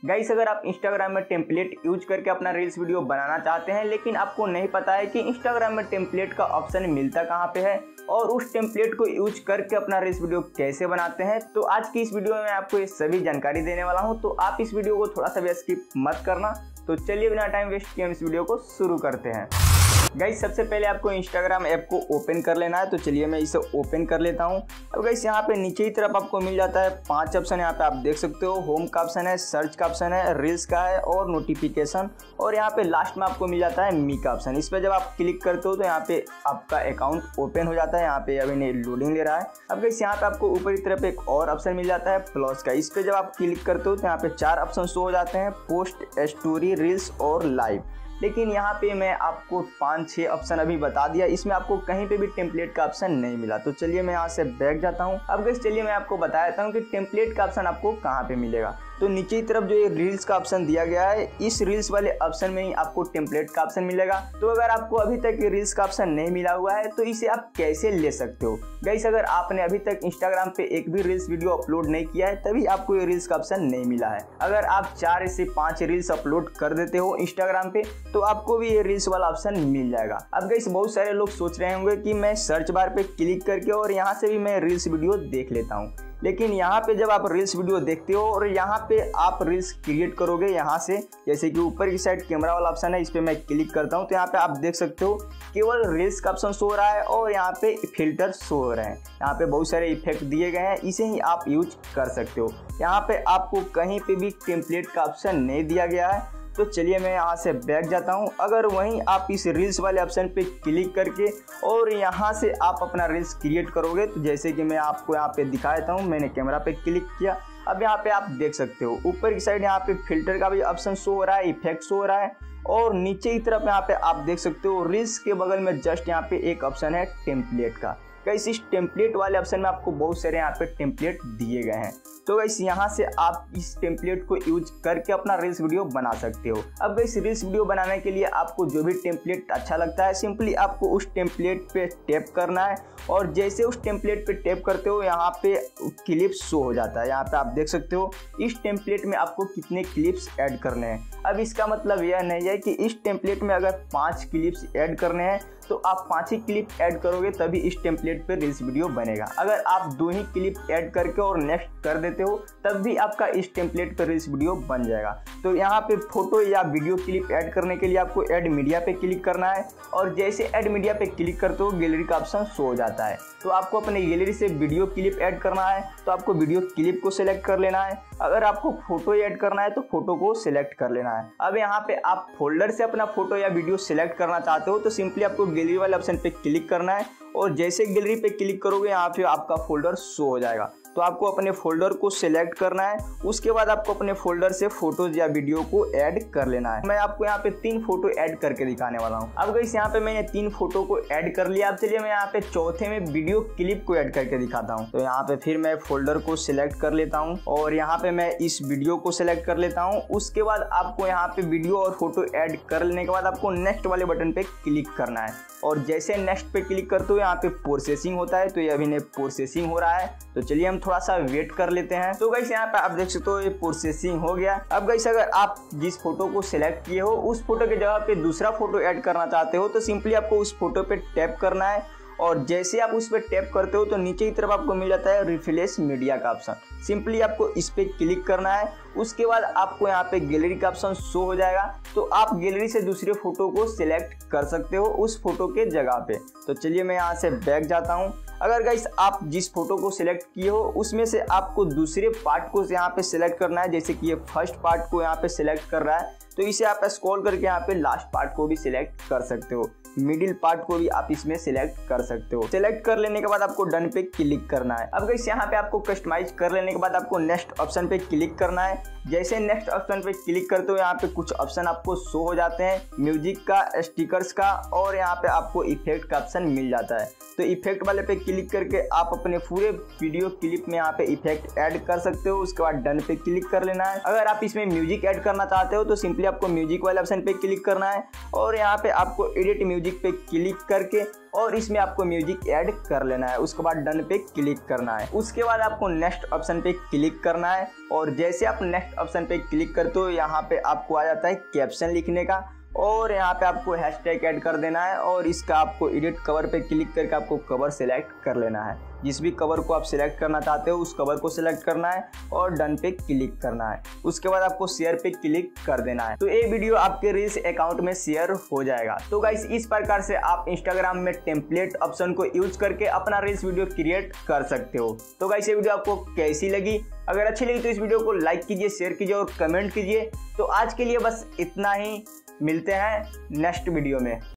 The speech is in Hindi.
गाइस अगर आप इंस्टाग्राम में टेम्पलेट यूज करके अपना रील्स वीडियो बनाना चाहते हैं लेकिन आपको नहीं पता है कि इंस्टाग्राम में टेम्पलेट का ऑप्शन मिलता कहाँ पे है और उस टेम्पलेट को यूज करके अपना रील्स वीडियो कैसे बनाते हैं, तो आज की इस वीडियो में मैं आपको ये सभी जानकारी देने वाला हूँ। तो आप इस वीडियो को थोड़ा सा भी स्किप मत करना। तो चलिए बिना टाइम वेस्ट किए हम इस वीडियो को शुरू करते हैं। गाइस सबसे पहले आपको इंस्टाग्राम ऐप को ओपन कर लेना है। तो चलिए मैं इसे ओपन कर लेता हूं। अब गाइस यहाँ पे नीचे की तरफ आपको मिल जाता है 5 ऑप्शन। यहाँ पे आप देख सकते हो होम का ऑप्शन है, सर्च का ऑप्शन है, रील्स का है और नोटिफिकेशन, और यहाँ पे लास्ट में आपको मिल जाता है मी का ऑप्शन। इस पर जब आप क्लिक करते हो तो यहाँ पे आपका अकाउंट ओपन हो जाता है। यहाँ पे अभी नहीं लोडिंग ले रहा है। अब गाइस यहाँ पे आपको ऊपर की तरफ एक और ऑप्शन मिल जाता है प्लस का। इस पर जब आप क्लिक करते हो तो यहाँ पे 4 ऑप्शन शो हो जाते हैं, पोस्ट, स्टोरी, रील्स और लाइव। लेकिन यहाँ पे मैं आपको 5-6 ऑप्शन अभी बता दिया, इसमें आपको कहीं पे भी टेम्पलेट का ऑप्शन नहीं मिला। तो चलिए मैं यहाँ से बैक जाता हूँ। अब गाइस चलिए मैं आपको बता देता हूँ कि टेम्पलेट का ऑप्शन आपको कहाँ पे मिलेगा। तो नीचे की तरफ जो ये रील्स का ऑप्शन दिया गया है, इस रील्स वाले ऑप्शन में ही आपको टेम्पलेट का ऑप्शन मिलेगा। तो अगर आपको अभी तक ये रील्स का ऑप्शन नहीं मिला हुआ है तो इसे आप कैसे ले सकते हो। गाइस अगर आपने अभी तक इंस्टाग्राम पे एक भी रील्स वीडियो अपलोड नहीं किया है तभी आपको ये रील्स का ऑप्शन नहीं मिला है। अगर आप 4 से 5 रील्स अपलोड कर देते हो इंस्टाग्राम पे तो आपको भी ये रील्स वाला ऑप्शन मिल जाएगा। अब गाइस बहुत सारे लोग सोच रहे होंगे कि मैं सर्च बार पे क्लिक करके और यहाँ से भी मैं रील्स वीडियो देख लेता हूँ, लेकिन यहाँ पे जब आप रील्स वीडियो देखते हो और यहाँ पे आप रील्स क्रिएट करोगे यहाँ से, जैसे कि ऊपर की साइड कैमरा वाला ऑप्शन है, इस पर मैं क्लिक करता हूँ तो यहाँ पे आप देख सकते हो केवल रील्स का ऑप्शन शो हो रहा है और यहाँ पे फिल्टर शो हो रहे हैं। यहाँ पे बहुत सारे इफेक्ट दिए गए हैं, इसे ही आप यूज कर सकते हो। यहाँ पे आपको कहीं पे भी टेम्पलेट का ऑप्शन नहीं दिया गया है। तो चलिए मैं यहाँ से बैक जाता हूँ। अगर वहीं आप इस रील्स वाले ऑप्शन पे क्लिक करके और यहाँ से आप अपना रील्स क्रिएट करोगे, तो जैसे कि मैं आपको यहाँ पे दिखा देता हूँ, मैंने कैमरा पे क्लिक किया। अब यहाँ पे आप देख सकते हो ऊपर की साइड यहाँ पे फिल्टर का भी ऑप्शन शो हो रहा है, इफेक्ट शो हो रहा है, और नीचे की तरफ यहाँ पे आप देख सकते हो रील्स के बगल में जस्ट यहाँ पे एक ऑप्शन है टेम्पलेट का। गाइस इस टेम्पलेट वाले ऑप्शन में आपको बहुत सारे यहाँ पे टेम्पलेट दिए गए हैं। तो गाइस यहाँ से आप इस टेम्पलेट को यूज करके अपना रील्स वीडियो बना सकते हो। अब गाइस रील्स वीडियो बनाने के लिए आपको जो भी टेम्पलेट अच्छा लगता है सिंपली आपको उस टेम्पलेट पे टैप करना है, और जैसे उस टेम्पलेट पे टैप करते हो यहाँ पे क्लिप्स शो हो जाता है। यहाँ पे आप देख सकते हो इस टेम्पलेट में आपको कितने क्लिप्स ऐड करने हैं। अब इसका मतलब यह नहीं है कि इस टेम्पलेट में अगर 5 क्लिप्स ऐड करने हैं तो आप 5 ही क्लिप ऐड करोगे तभी इस टेम्पलेट पे रील्स वीडियो बनेगा। अगर आप 2 ही क्लिप ऐड करके और नेक्स्ट कर देते हो तब भी आपका इस टेम्पलेट पे रील्स वीडियो बन जाएगा। तो यहाँ पे फोटो या वीडियो क्लिप ऐड करने के लिए आपको ऐड मीडिया पे क्लिक करना है, और जैसे ऐड मीडिया पे क्लिक करते हो गैलरी का ऑप्शन शो हो जाता है। तो आपको अपने गैलरी से वीडियो क्लिप ऐड करना है तो आपको वीडियो क्लिप को सिलेक्ट कर लेना है। अगर आपको फोटो ऐड करना है तो फोटो को सिलेक्ट कर लेना है। अब यहाँ पे आप फोल्डर से अपना फोटो या वीडियो सिलेक्ट करना चाहते हो तो सिंपली आपको गैलरी वाले ऑप्शन पे क्लिक करना है, और जैसे गैलरी पे क्लिक करोगे यहाँ पे आपका फोल्डर शो हो जाएगा। तो आपको अपने फोल्डर को सिलेक्ट करना है, उसके बाद आपको अपने फोल्डर से फोटोज या वीडियो को ऐड कर लेना है। मैं आपको यहाँ पे 3 फोटो ऐड करके दिखाने वाला हूँ। अब गाइस यहाँ पे मैंने 3 फोटो को ऐड कर लिया। अब चलिए मैं यहाँ पे चौथे में वीडियो क्लिप को ऐड करके दिखाता हूँ। तो यहाँ पे फिर मैं फोल्डर को सिलेक्ट कर लेता हूँ और यहाँ पे मैं इस वीडियो को सिलेक्ट कर लेता हूँ। उसके बाद आपको यहाँ पे वीडियो और फोटो ऐड कर लेने के बाद आपको नेक्स्ट वाले बटन पे क्लिक करना है, और जैसे नेक्स्ट पे क्लिक करते हो यहाँ पे प्रोसेसिंग होता है। तो ये अभी प्रोसेसिंग हो रहा है, तो चलिए हम थोड़ा सा वेट कर लेते हैं। तो गाइस यहाँ पे आप देख सकते हो ये प्रोसेसिंग हो गया। अब गाइस अगर आप जिस फोटो को सिलेक्ट किए हो उस फोटो के जगह पे दूसरा फोटो ऐड करना चाहते हो तो सिंपली आपको उस फोटो पे टैप करना है, और जैसे आप उस पर टैप करते हो तो नीचे की तरफ आपको मिल जाता है रिफ्रेश मीडिया का ऑप्शन। सिंपली आपको इस पे क्लिक करना है, उसके बाद आपको यहाँ पे गैलरी का ऑप्शन शो हो जाएगा। तो आप गैलरी से दूसरे फोटो को सिलेक्ट कर सकते हो उस फोटो के जगह पे। तो चलिए मैं यहाँ से बैक जाता हूँ। अगर गाइस आप जिस फोटो को सिलेक्ट किए हो उसमें से आपको दूसरे पार्ट को यहाँ पे सिलेक्ट करना है, जैसे कि ये फर्स्ट पार्ट को यहाँ पे सिलेक्ट कर रहा है तो इसे आप स्क्रॉल करके यहाँ पे लास्ट पार्ट को भी सिलेक्ट कर सकते हो, मिडिल पार्ट को भी आप इसमें सिलेक्ट कर सकते हो। सिलेक्ट कर लेने के बाद आपको डन पे क्लिक करना है। अब गाइस यहाँ पे आपको कस्टमाइज कर लेने के बाद आपको नेक्स्ट ऑप्शन पे क्लिक करना है। जैसे नेक्स्ट ऑप्शन पे क्लिक करते हो यहाँ पे कुछ ऑप्शन आपको शो हो जाते हैं, म्यूजिक का, स्टिकर्स का, और यहाँ पे आपको इफेक्ट का ऑप्शन मिल जाता है। तो इफेक्ट वाले पे क्लिक करके आप अपने पूरे वीडियो क्लिप में यहाँ पे इफेक्ट ऐड कर सकते हो। उसके बाद डन पे क्लिक कर लेना है। अगर आप इसमें म्यूजिक ऐड करना चाहते हो तो सिंपली आपको म्यूजिक वाले ऑप्शन पे क्लिक करना है, और यहाँ पे आपको एडिट म्यूजिक म्यूजिक पे क्लिक करके और इसमें आपको म्यूजिक ऐड कर लेना है। उसके बाद डन पे क्लिक करना है। उसके बाद आपको नेक्स्ट ऑप्शन पे क्लिक करना है और जैसे आप नेक्स्ट ऑप्शन पे क्लिक करते हो यहाँ पे आपको आ जाता है कैप्शन लिखने का और यहाँ पे आपको हैशटैग ऐड कर देना है और इसका आपको एडिट कवर पे क्लिक करके आपको कवर सिलेक्ट कर लेना है। जिस भी कवर को आप सिलेक्ट करना चाहते हो उस कवर को सिलेक्ट करना है और डन पे क्लिक करना है। उसके बाद आपको शेयर पे क्लिक कर देना है। तो ये वीडियो आपके रील्स अकाउंट में शेयर हो जाएगा। तो गाइस इस प्रकार से आप इंस्टाग्राम में टेम्पलेट ऑप्शन को यूज करके अपना रील्स वीडियो क्रिएट कर सकते हो। तो गाइस ये वीडियो आपको कैसी लगी? अगर अच्छी लगी तो इस वीडियो को लाइक कीजिए, शेयर कीजिए और कमेंट कीजिए। तो आज के लिए बस इतना ही, मिलते हैं नेक्स्ट वीडियो में।